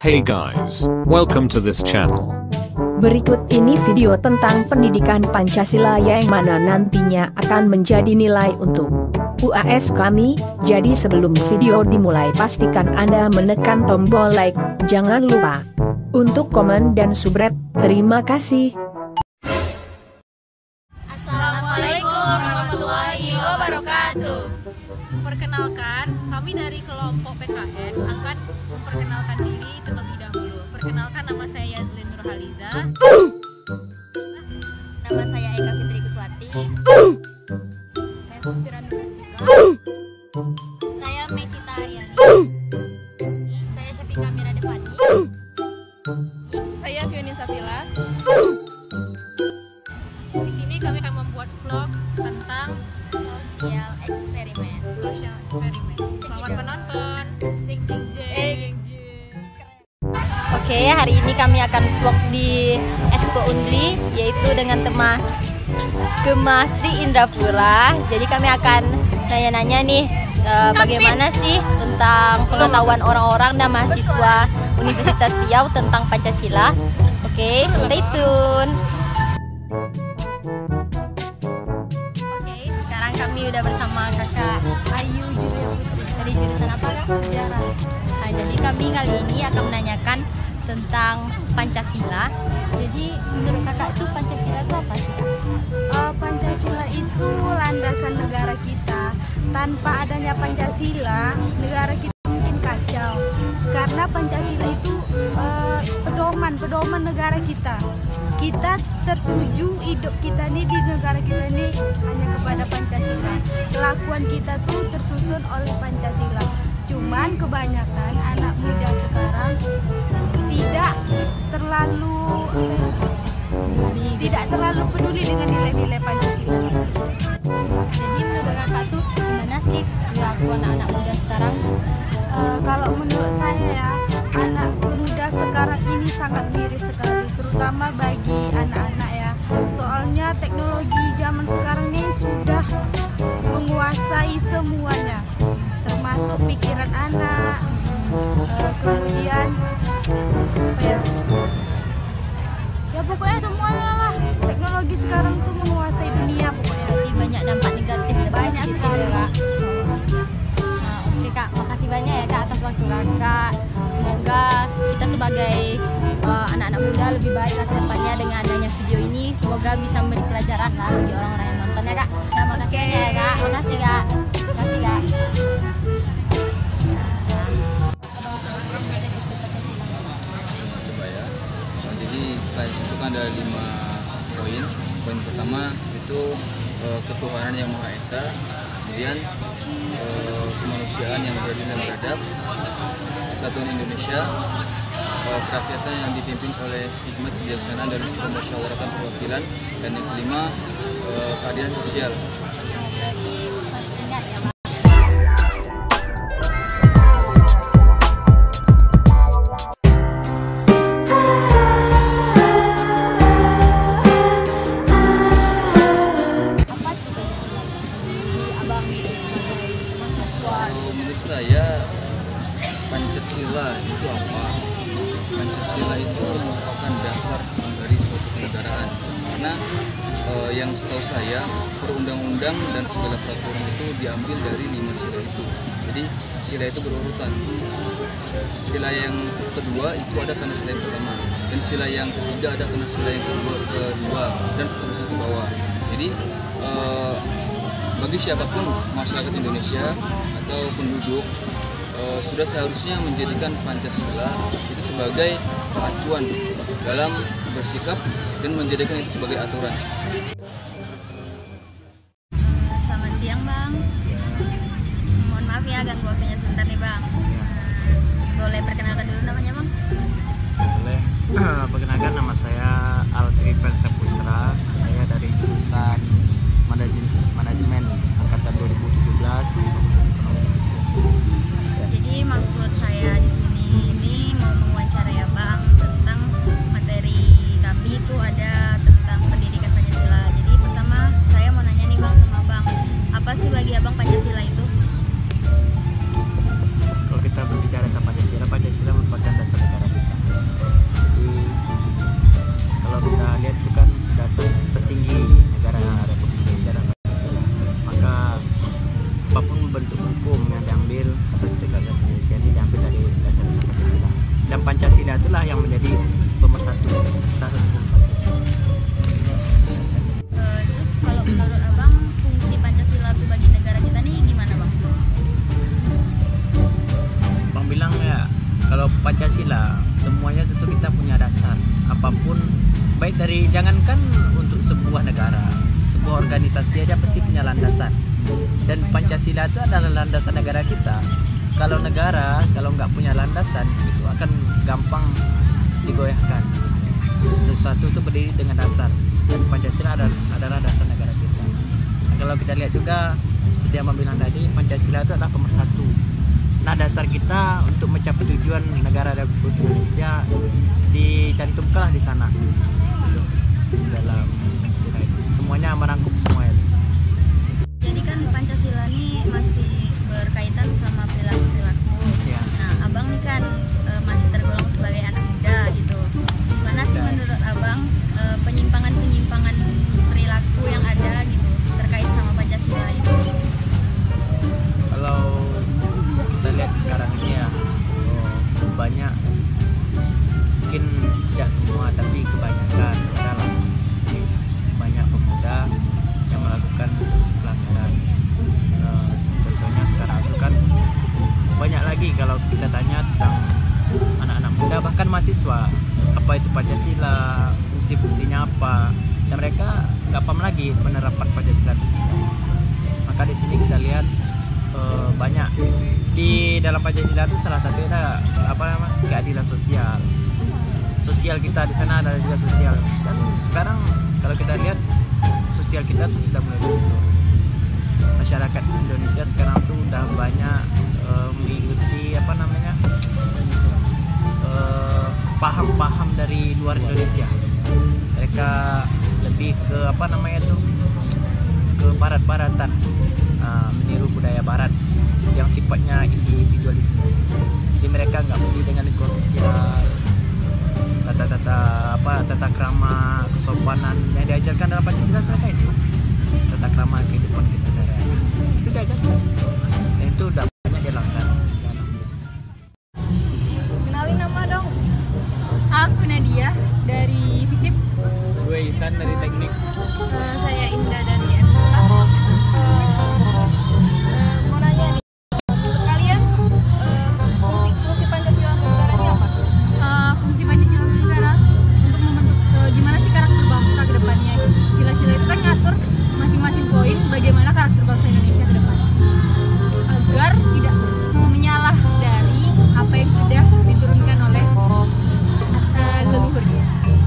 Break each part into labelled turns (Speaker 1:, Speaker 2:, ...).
Speaker 1: Hey guys, welcome to this channel.
Speaker 2: Berikut ini video tentang pendidikan Pancasila yang mana nantinya akan menjadi nilai untuk UAS kami. Jadi sebelum video dimulai pastikan Anda menekan tombol like, jangan lupa untuk komen dan subscribe. Terima kasih.
Speaker 3: Assalamualaikum warahmatullahi wabarakatuh. Perkenalkan, kami dari kelompok PKN akan memperkenalkan diri terlebih dahulu. Perkenalkan, nama saya Yazlin Nurhaliza.
Speaker 4: Nama saya Eka Fitri Kuswati.
Speaker 3: Saya Sofiran Nurustika.
Speaker 4: Saya Mesita Aryani. Saya Syafika Miradevani.
Speaker 3: Saya Fioni Safila. Di sini kami akan membuat vlog tentang
Speaker 4: Sosial eksperimen.
Speaker 3: social eksperimen. Selamat menonton. Jeng jeng jeng.
Speaker 4: Oke, hari ini kami akan vlog di Expo Undri, yaitu dengan tema Gema Sri Indrapura. Jadi kami akan nanya-nanya nih bagaimana sih tentang pengetahuan orang-orang dan mahasiswa Universitas Riau tentang Pancasila. Oke, stay tune. Oke, sekarang kami udah bersama kakak Ayu Julia Putri. Dari jurusan apa kak? Sejarah. Nah, jadi kami kali ini akan menanyakan tentang Pancasila. Jadi menurut kakak itu Pancasila itu apa sih kak?
Speaker 5: Pancasila itu landasan negara kita. Tanpa adanya Pancasila, negara kita mungkin kacau. Karena Pancasila itu pedoman negara kita. Kita tertuju hidup kita nih di negara kita ini hanya kepada Pancasila. Kelakuan kita tuh tersusun oleh Pancasila. Cuman kebanyakan anak muda sekarang tidak terlalu peduli dengan nilai-nilai Pancasila tersebut.
Speaker 4: Jadi menurut kakak tuh gimana sih perilaku anak-anak muda sekarang?
Speaker 5: Kalau menurut saya ya, anak muda sekarang ini sangat miris sekali, terutama bagi anak-anak ya. Soalnya teknologi zaman sekarang ini sudah menguasai semuanya, termasuk pikiran anak, kemudian ya pokoknya semuanya lah. Teknologi sekarang tuh menguasai dunia pokoknya.
Speaker 4: Jadi banyak dampak negatif.
Speaker 5: Banyak sekali.
Speaker 4: Kak. Nah, oke kak, makasih banyak ya kak atas waktu kakak. Semoga kita sebagai anak-anak muda lebih baik lah ke depannya dengan adanya video ini. Semoga bisa memberi pelajaran lah bagi orang-orang yang nonton ya kak. Nah, makasih banyak ya kak. Makasih kak. Makasih kak.
Speaker 6: Coba ya. Jadi Pancasila itu kan ada 5 poin. Poin pertama itu ketuhanan yang Maha Esa, kemudian kemanusiaan yang beradil dan beradab, persatuan Indonesia, kerakyatan yang dipimpin oleh hikmat kebijaksanaan dan pemusyawaratan perwakilan, dan yang kelima keadilan sosial.
Speaker 4: Berarti masih ingat ya Pak? Apa tuh Pancasila? Di abang sebagai mahasiswa.
Speaker 6: Menurut saya Pancasila itu apa? Pancasila itu merupakan dasar dari suatu kenegaraan, karena yang setahu saya perundang-undang dan segala peraturan itu diambil dari 5 sila itu. Jadi sila itu berurutan. Sila yang kedua itu ada karena sila yang pertama, dan sila yang ketiga ada karena sila yang kedua, dan seterusnya ke bawah. Jadi bagi siapapun masyarakat Indonesia atau penduduk sudah seharusnya menjadikan Pancasila itu sebagai acuan dalam bersikap dan menjadikan itu sebagai aturan.
Speaker 4: Selamat siang Bang. Mohon maaf ya ganggu waktunya sebentar nih Bang. Boleh perkenalkan dulu namanya Bang?
Speaker 7: Boleh. Perkenalkan, nama saya Alkri Saputra. Saya dari jurusan manajemen angkatan 2017 ekonomi bisnis.
Speaker 4: Jadi maksud saya di sini ini mau mewawancara ya Bang tentang materi kami itu ada tentang pendidikan Pancasila.
Speaker 7: dan Pancasila itulah yang menjadi pemersatu, salah satu pemersatu.
Speaker 4: Terus kalau menurut abang fungsi Pancasila itu bagi negara kita nih gimana bang?
Speaker 7: Bang bilang ya, kalau Pancasila semuanya tentu kita punya dasar apapun, baik dari jangankan untuk sebuah negara, sebuah organisasi aja pasti punya landasan, dan Pancasila itu adalah landasan negara kita. Kalau negara kalau nggak punya landasan itu akan gampang digoyahkan. Sesuatu itu berdiri dengan dasar, dan Pancasila adalah dasar negara kita. Nah, kalau kita lihat juga seperti yang Bang bilang tadi, Pancasila itu adalah pemersatu. Nah, dasar kita untuk mencapai tujuan negara Republik Indonesia dicantumkanlah di sana, gitu, dalam Pancasila itu. Semuanya merangkum semua itu.
Speaker 4: Jadi kan Pancasila ini masih berkaitan sama perilaku-perilaku.
Speaker 7: Ya.
Speaker 4: Nah, abang nih kan masih tergolong sebagai anak muda gitu. Gimana sih menurut abang penyimpangan-penyimpangan perilaku yang ada gitu terkait sama Pancasila itu?
Speaker 7: Kalau kita lihat sekarang ini ya, banyak, mungkin tidak semua tapi kebanyakan adalah banyak pemuda yang melakukan pelanggaran. Contohnya sekarang itu kan banyak lagi kalau kita tanya tentang anak-anak muda bahkan mahasiswa, apa itu Pancasila, fungsi-fungsinya apa, dan mereka nggak paham lagi penerapan Pancasila itu. Maka di sini kita lihat banyak di dalam Pancasila itu salah satunya ada apa namanya keadilan sosial. Sosial kita di sana ada juga sosial, dan sekarang kalau kita lihat sosial kita tuh sudah mulai berubah. Masyarakat Indonesia sekarang tuh udah banyak mengikuti apa namanya paham-paham dari luar Indonesia. Mereka lebih ke apa namanya tuh ke barat-baratan, meniru budaya barat yang sifatnya individualisme. Jadi mereka nggak peduli dengan lingkungan sosial, tata krama, kesopanan yang diajarkan dalam Pancasila mereka itu. Tata krama kehidupan kita sehari-hari itu diajarkan, dan itu udah banyak dilanggar.
Speaker 3: Kenalin nama dong. Aku Nadia dari FISIP.
Speaker 7: Gue Isan dari teknik.
Speaker 3: Saya Indah dari FK. Mau nanya nih, menurut kalian fungsi Pancasila untuk negara ini apa? Fungsi Pancasila untuk negara untuk membentuk gimana sih karakter bangsa ke depannya. Sila-sila itu kan ngatur masing-masing poin bagaimana karakter bangsa Indonesia ke depan agar tidak menyalah dari apa yang sudah diturunkan oleh leluhur.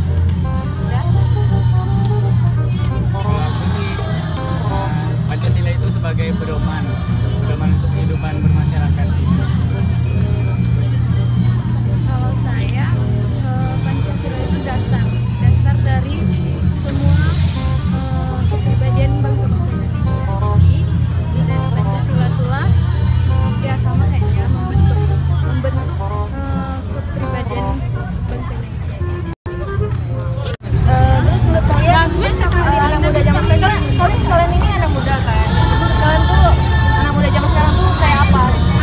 Speaker 8: Kalau aku sih Pancasila itu sebagai pedoman untuk kehidupan bermasyarakat di Indonesia.
Speaker 3: Kalau saya Pancasila itu dasar dari semua kepribadian bangsa-bangsa Indonesia. Jadi dari Pancasila itulah ya sama kayaknya membentuk kepribadian bangsa Indonesia ini. Terus menurut kalian anak muda zaman sekarang, kalian ini anak muda kan? Menurut kalian tuh anak muda zaman sekarang tuh kayak apa?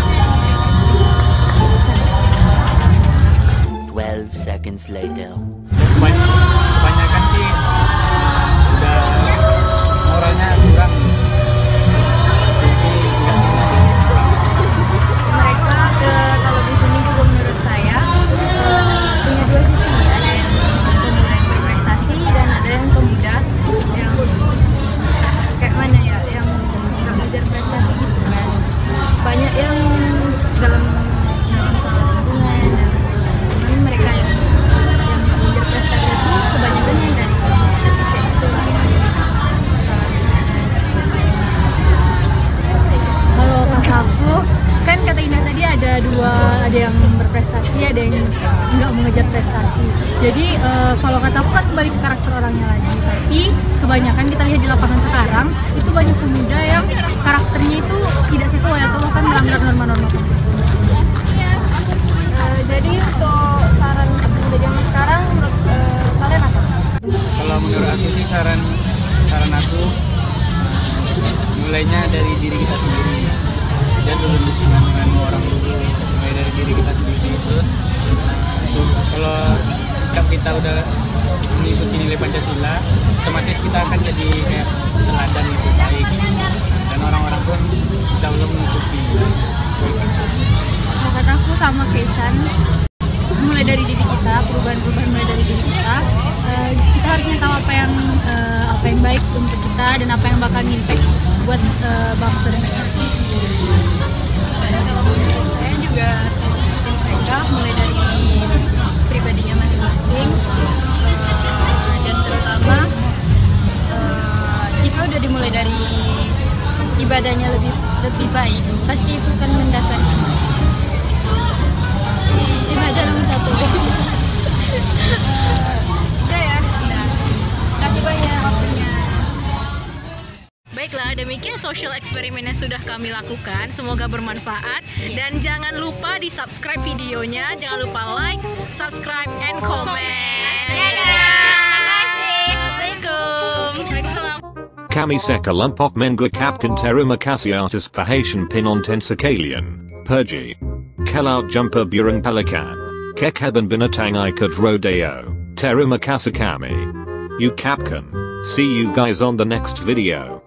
Speaker 9: 12 seconds later.
Speaker 8: Kebanyakan sih udah moralnya kurang, jadi nggak semua.
Speaker 3: Mereka kalau di sini juga menurut saya punya dua sisi, ada yang pemuda yang berprestasi dan ada yang pemuda yang kayak mana ya, yang nggak ngejar prestasi gitu kan. Banyak yang dalam masalah lingkungan, dan mereka yang nggak ngejar prestasi itu kebanyakan yang dari kayak gitu lah masalah lingkungan. Kalau kata aku kan kata Indah tadi ada dua, ada yang berprestasi, ada yang nggak mengejar prestasi. Jadi kalau kata aku kan kembali ke karakter orangnya lagi. Tapi kebanyakan kita lihat di lapangan sekarang itu banyak pemuda yang karakternya itu tidak sesuai atau bahkan melanggar norma-norma. Jadi untuk saran pemuda zaman sekarang menurut kalian apa?
Speaker 8: Kalau menurut aku sih saran aku mulainya dari diri kita sendiri. Dan dulu dengan orang dulu, mulai dari diri kita sendiri, terus kita udah mengikuti nilai Pancasila, otomatis kita akan jadi kayak teladan itu baik, dan orang-orang pun insya Allah mengikuti.
Speaker 5: Kalau kataku sama Kaisan, mulai dari diri kita, perubahan-perubahan mulai dari diri kita. Kita harusnya tahu apa yang baik untuk kita dan apa yang bakal impact buat bangsa dan negara. Kalau menurut saya juga sama seperti mereka, mulai dari pribadinya masing-masing, dan terutama jika udah dimulai dari ibadahnya lebih baik, pasti itu kan mendasari semua. Ibadah nomor satu.
Speaker 3: Udah ya, udah. Kasih banyak waktunya. Baiklah, demikian social eksperimen yang sudah kami lakukan. Semoga bermanfaat. Dan jangan lupa di subscribe videonya. Jangan lupa like, subscribe, and comment. Assalamualaikum. Waalaikumsalam.
Speaker 1: Kami sekelompok menggu kapkan terima kasih atas perhatian penonton sekalian. Pergi ke laut jumpa burung pelikan. Ke kebun binatang ikut rodeo. Terima kasih kami. You Capcom. See you guys on the next video.